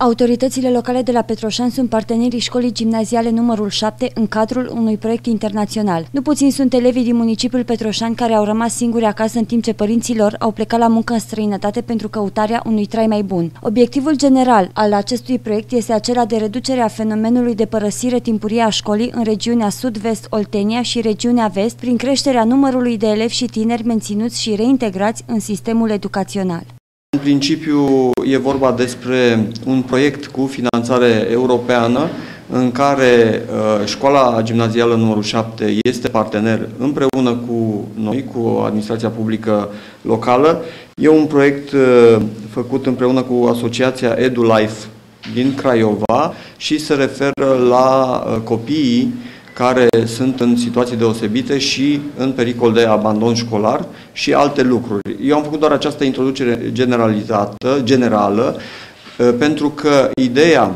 Autoritățile locale de la Petroșani sunt partenerii școlii gimnaziale numărul 7 în cadrul unui proiect internațional. Nu puțini sunt elevii din municipiul Petroșani care au rămas singuri acasă în timp ce părinții lor au plecat la muncă în străinătate pentru căutarea unui trai mai bun. Obiectivul general al acestui proiect este acela de reducere a fenomenului de părăsire timpurie a școlii în regiunea sud-vest Oltenia și regiunea vest prin creșterea numărului de elevi și tineri menținuți și reintegrați în sistemul educațional. În principiu e vorba despre un proiect cu finanțare europeană în care școala gimnazială numărul 7 este partener împreună cu noi, cu administrația publică locală. E un proiect făcut împreună cu Asociația EduLife din Craiova și se referă la copiii care sunt în situații deosebite și în pericol de abandon școlar și alte lucruri. Eu am făcut doar această introducere generală, pentru că ideea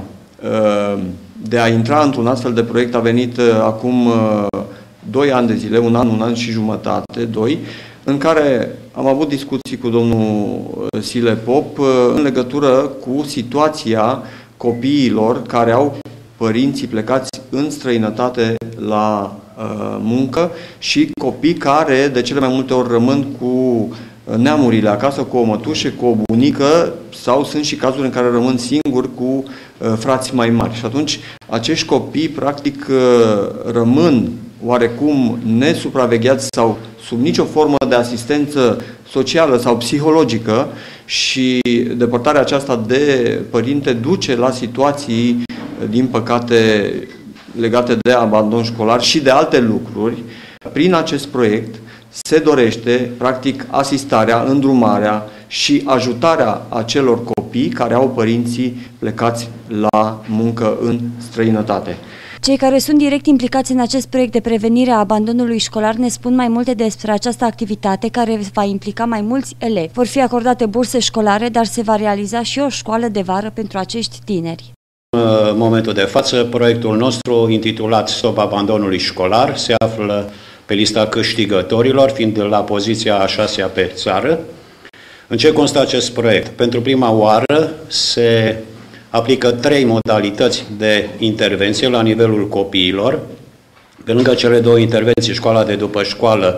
de a intra într-un astfel de proiect a venit acum 2 ani de zile, un an și jumătate, 2, în care am avut discuții cu domnul Sile Pop în legătură cu situația copiilor care au părinții plecați în străinătate la muncă și copii care de cele mai multe ori rămân cu neamurile acasă, cu o mătușă, cu o bunică sau sunt și cazuri în care rămân singuri cu frați mai mari. Și atunci acești copii practic rămân oarecum nesupravegheați sau sub nicio formă de asistență socială sau psihologică și depărtarea aceasta de părinte duce la situații, din păcate, legate de abandon școlar și de alte lucruri. Prin acest proiect se dorește, practic, asistarea, îndrumarea și ajutarea acelor copii care au părinții plecați la muncă în străinătate. Cei care sunt direct implicați în acest proiect de prevenire a abandonului școlar ne spun mai multe despre această activitate care va implica mai mulți elevi. Vor fi acordate burse școlare, dar se va realiza și o școală de vară pentru acești tineri. În momentul de față, proiectul nostru, intitulat Stop abandonului școlar, se află pe lista câștigătorilor, fiind la poziția a 6-a pe țară. În ce constă acest proiect? Pentru prima oară se aplică 3 modalități de intervenție la nivelul copiilor. Pe lângă cele 2 intervenții, școala de după școală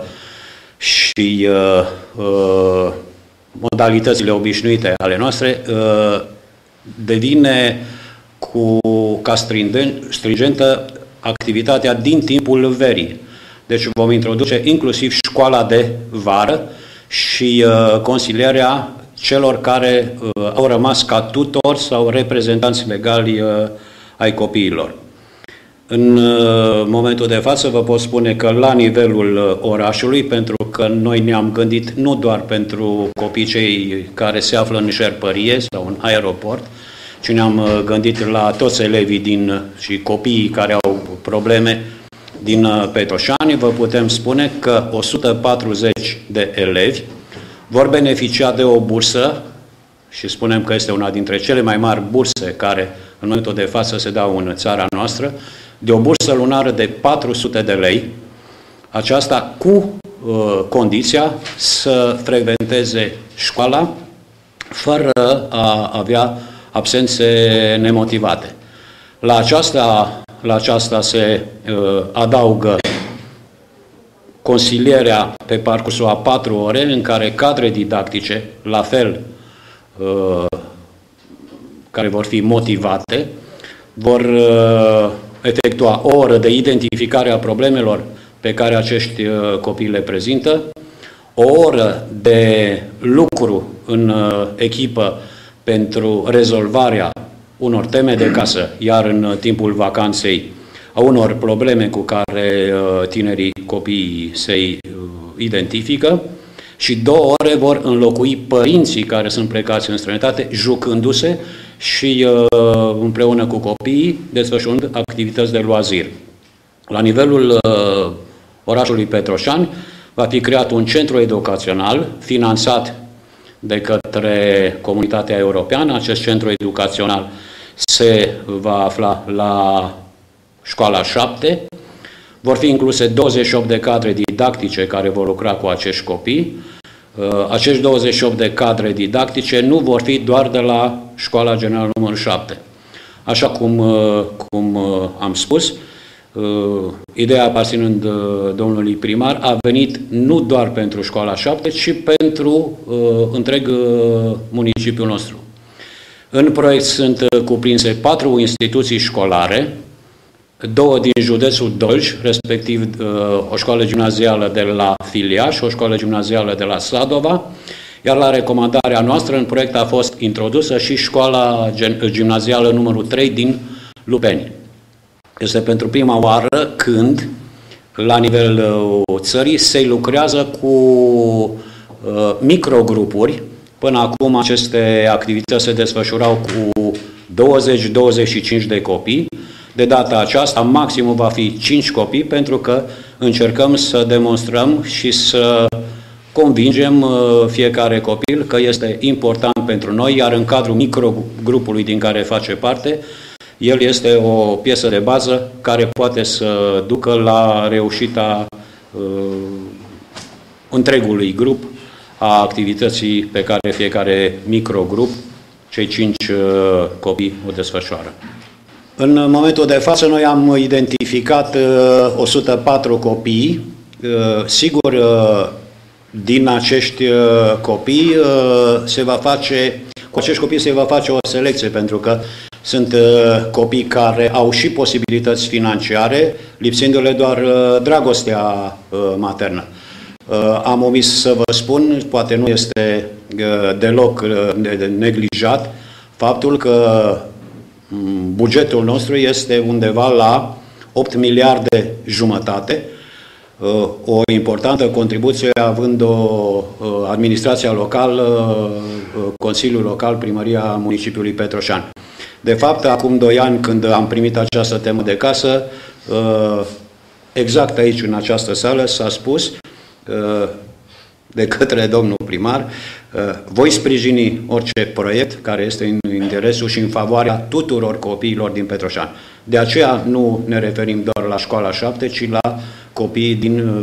și modalitățile obișnuite ale noastre, devine ca stringentă activitatea din timpul verii. Deci vom introduce inclusiv școala de vară și consilierea celor care au rămas ca tutori sau reprezentanți legali ai copiilor. În momentul de față vă pot spune că la nivelul orașului, pentru că noi ne-am gândit nu doar pentru copiii cei care se află în șerpărie sau în aeroport, ci ne-am gândit la toți elevii și copiii care au probleme din Petroșani. Vă putem spune că 140 de elevi vor beneficia de o bursă și spunem că este una dintre cele mai mari burse care în momentul de față se dau în țara noastră, de o bursă lunară de 400 de lei, aceasta cu condiția să frecventeze școala fără a avea absențe nemotivate. La aceasta se adaugă consilierea pe parcursul a 4 ore în care cadre didactice, la fel, care vor fi motivate, vor efectua o oră de identificare a problemelor pe care acești copii le prezintă, o oră de lucru în echipă pentru rezolvarea unor teme de casă, iar în timpul vacanței a unor probleme cu care tinerii copiii se identifică și 2 ore vor înlocui părinții care sunt plecați în străinătate, jucându-se și împreună cu copiii desfășurând activități de loazir. La nivelul orașului Petroșani va fi creat un centru educațional finanțat de către Comunitatea Europeană. Acest centru educațional se va afla la școala 7. Vor fi incluse 28 de cadre didactice care vor lucra cu acești copii. Acești 28 de cadre didactice nu vor fi doar de la Școala Generală numărul 7. Așa cum am spus, ideea aparținând domnului primar a venit nu doar pentru Școala 7, ci pentru întreg municipiul nostru. În proiect sunt cuprinse 4 instituții școlare, 2 din județul Dolj, respectiv o școală gimnazială de la Filiaș și o școală gimnazială de la Sadova, iar la recomandarea noastră în proiect a fost introdusă și școala gimnazială numărul 3 din Lupeni. Este pentru prima oară când, la nivelul țării, se lucrează cu microgrupuri. Până acum aceste activități se desfășurau cu 20-25 de copii. De data aceasta, maximul va fi 5 copii, pentru că încercăm să demonstrăm și să convingem fiecare copil că este important pentru noi, iar în cadrul microgrupului din care face parte, el este o piesă de bază care poate să ducă la reușita întregului grup, a activității pe care fiecare microgrup, cei 5 copii, o desfășoară. În momentul de față noi am identificat 104 copii. Sigur, din acești copii cu acești copii se va face o selecție, pentru că sunt copii care au și posibilități financiare, lipsindu-le doar dragostea maternă. Am omis să vă spun, poate nu este deloc neglijat, faptul că bugetul nostru este undeva la 8 miliarde jumătate, o importantă contribuție având administrația locală, Consiliul Local, Primăria Municipiului Petroșani. De fapt, acum 2 ani, când am primit această temă de casă, exact aici, în această sală, s-a spus de către domnul primar: voi sprijini orice proiect care este în interesul și în favoarea tuturor copiilor din Petroșani. De aceea nu ne referim doar la Școala 7, ci la copiii din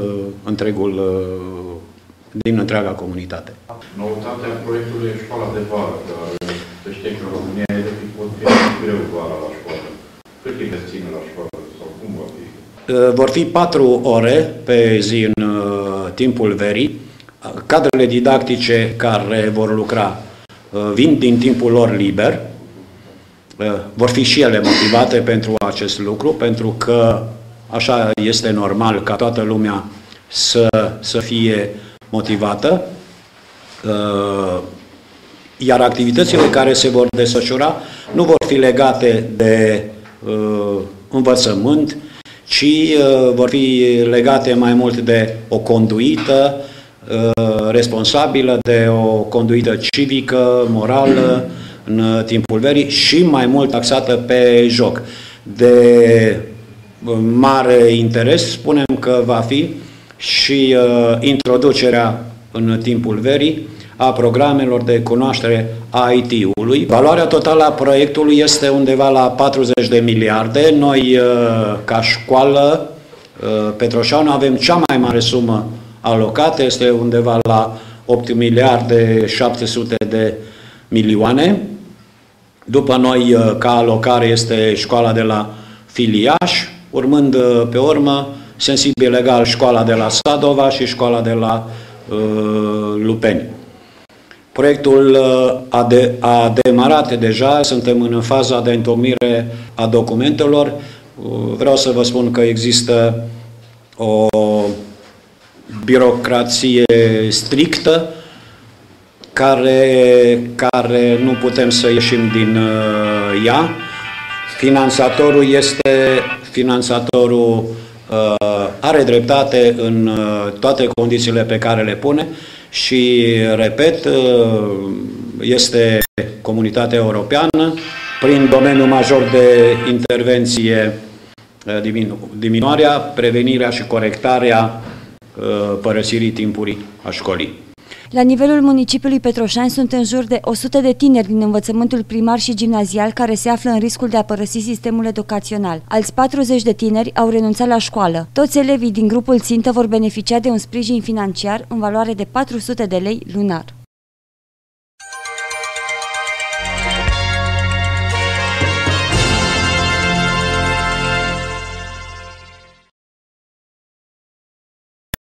întreaga comunitate. Noutatea proiectului e școala de vară, care se știe că în România e greu vara la școală. Cât e de ține la școală sau cum va fi? Vor fi 4 ore pe zi în timpul verii. Cadrele didactice care vor lucra vin din timpul lor liber. Vor fi și ele motivate pentru acest lucru, pentru că așa este normal ca toată lumea să fie motivată. Iar activitățile care se vor desfășura nu vor fi legate de învățământ, ci vor fi legate mai mult de o conduită responsabilă, de o conduită civică, morală în timpul verii și mai mult axată pe joc. De mare interes spunem că va fi și introducerea în timpul verii a programelor de cunoaștere a IT-ului. Valoarea totală a proiectului este undeva la 40 de miliarde. Noi, ca școală Petroșani, avem cea mai mare sumă alocată, este undeva la 8 miliarde 700 de milioane. După noi, ca alocare, este școala de la Filiaș, urmând pe urmă, sensibil legal, școala de la Sadova și școala de la Lupeni. Proiectul a demarat deja, suntem în faza de întocmire a documentelor. Vreau să vă spun că există o birocrație strictă care nu putem să ieșim din ea. Finanțatorul are dreptate în toate condițiile pe care le pune și, repet, este Comunitatea Europeană prin domeniul major de intervenție, diminuarea, prevenirea și corectarea părăsirii timpurii a școlii. La nivelul municipiului Petroșani sunt în jur de 100 de tineri din învățământul primar și gimnazial care se află în riscul de a părăsi sistemul educațional. Alți 40 de tineri au renunțat la școală. Toți elevii din grupul țintă vor beneficia de un sprijin financiar în valoare de 400 de lei lunar.